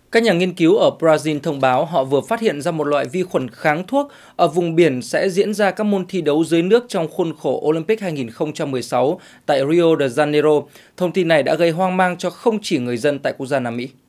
Các nhà nghiên cứu ở Brazil thông báo họ vừa phát hiện ra một loại vi khuẩn kháng thuốc ở vùng biển sẽ diễn ra các môn thi đấu dưới nước trong khuôn khổ Olympic 2016 tại Rio de Janeiro. Thông tin này đã gây hoang mang cho không chỉ người dân tại quốc gia Nam Mỹ.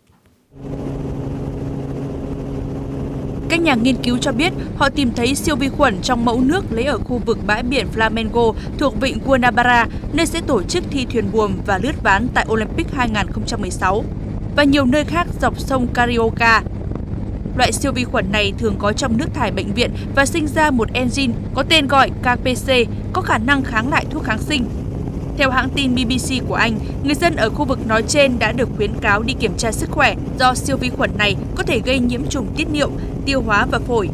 Các nhà nghiên cứu cho biết họ tìm thấy siêu vi khuẩn trong mẫu nước lấy ở khu vực bãi biển Flamengo thuộc vịnh Guanabara, nơi sẽ tổ chức thi thuyền buồm và lướt ván tại Olympic 2016, và nhiều nơi khác dọc sông Carioca. Loại siêu vi khuẩn này thường có trong nước thải bệnh viện và sinh ra một enzyme có tên gọi KPC, có khả năng kháng lại thuốc kháng sinh. Theo hãng tin BBC của Anh, người dân ở khu vực nói trên đã được khuyến cáo đi kiểm tra sức khỏe do siêu vi khuẩn này có thể gây nhiễm trùng tiết niệu, tiêu hóa và phổi.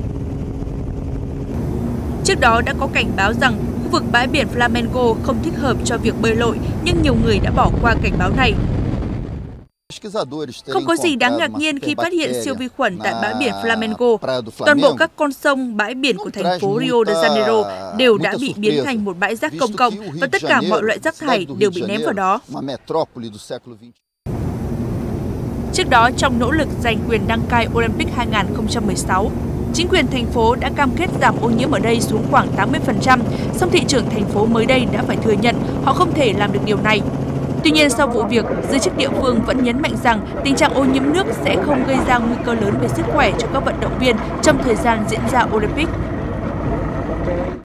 Trước đó đã có cảnh báo rằng khu vực bãi biển Flamengo không thích hợp cho việc bơi lội, nhưng nhiều người đã bỏ qua cảnh báo này. Không có gì đáng ngạc nhiên khi phát hiện siêu vi khuẩn tại bãi biển Flamengo. Toàn bộ các con sông, bãi biển của thành phố Rio de Janeiro đều đã bị biến thành một bãi rác công cộng và tất cả mọi loại rác thải đều bị ném vào đó. Trước đó, trong nỗ lực giành quyền đăng cai Olympic 2016, chính quyền thành phố đã cam kết giảm ô nhiễm ở đây xuống khoảng 80%, song thị trưởng thành phố mới đây đã phải thừa nhận họ không thể làm được điều này. Tuy nhiên, sau vụ việc, giới chức địa phương vẫn nhấn mạnh rằng tình trạng ô nhiễm nước sẽ không gây ra nguy cơ lớn về sức khỏe cho các vận động viên trong thời gian diễn ra Olympic.